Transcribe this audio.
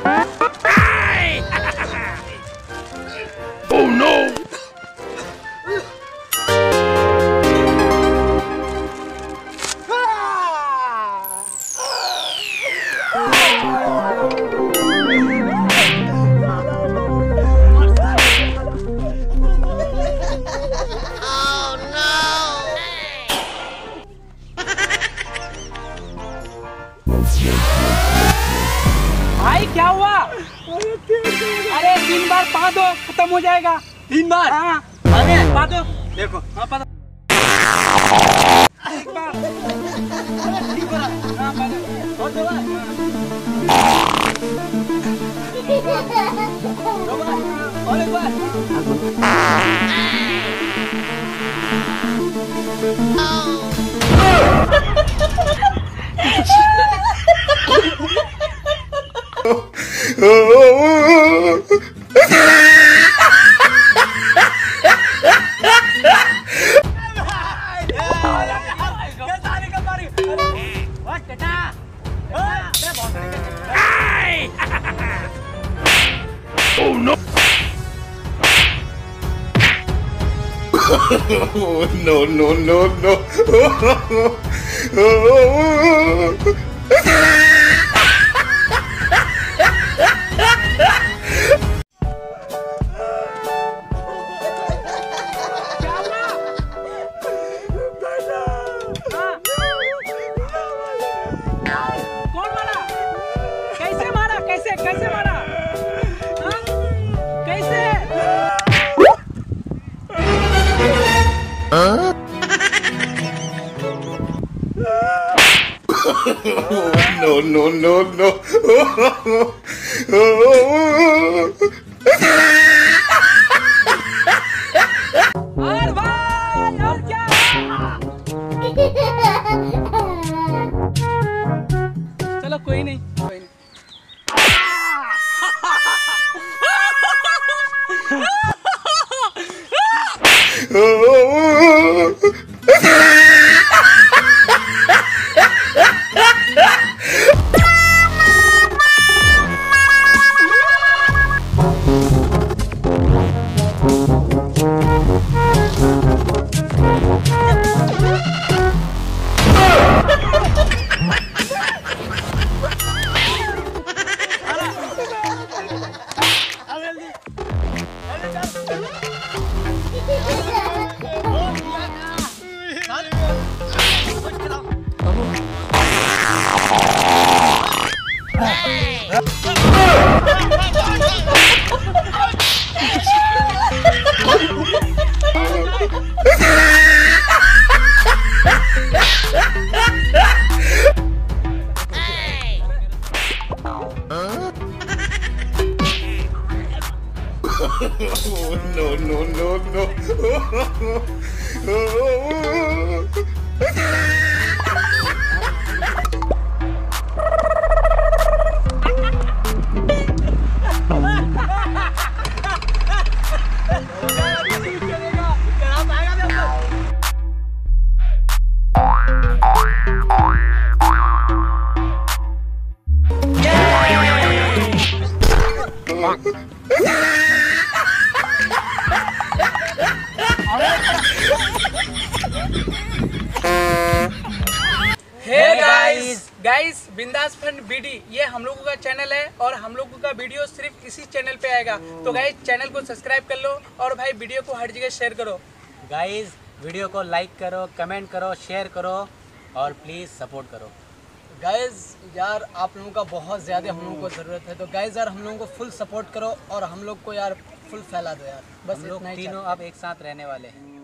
Oh no! भाई क्या हुआ? अरे 3 बार पा दो, खत्म हो जाएगा। 3 बार? हाँ पा दो। देखो, हाँ पा दो। एक बार। ठीक बार। हाँ पा दो। और 2 बार। 2 बार। और 1 बार। Oh no! No, no, no, no. कौन मारा? कैसे मारा? कैसे मारा? हाँ? कैसे? No, no, no, no. और भाई और क्या? चलो कोई नहीं। No, no, no, no. Guys Bindass fun BD ये हम लोगों का चैनल है और हम लोगों का वीडियो सिर्फ इसी चैनल पे आएगा। तो गाइस चैनल को सब्सक्राइब कर लो और भाई वीडियो को हर जगह शेयर करो। गाइस वीडियो को लाइक करो, कमेंट करो, शेयर करो और प्लीज़ सपोर्ट करो। गाइज यार आप लोगों का बहुत ज़्यादा हम लोगों को ज़रूरत है, तो गाइज यार हम लोगों को फुल सपोर्ट करो और हम लोग को यार फुल फैला दो यार। बस हम लोग तीनों अब एक साथ रहने वाले हैं।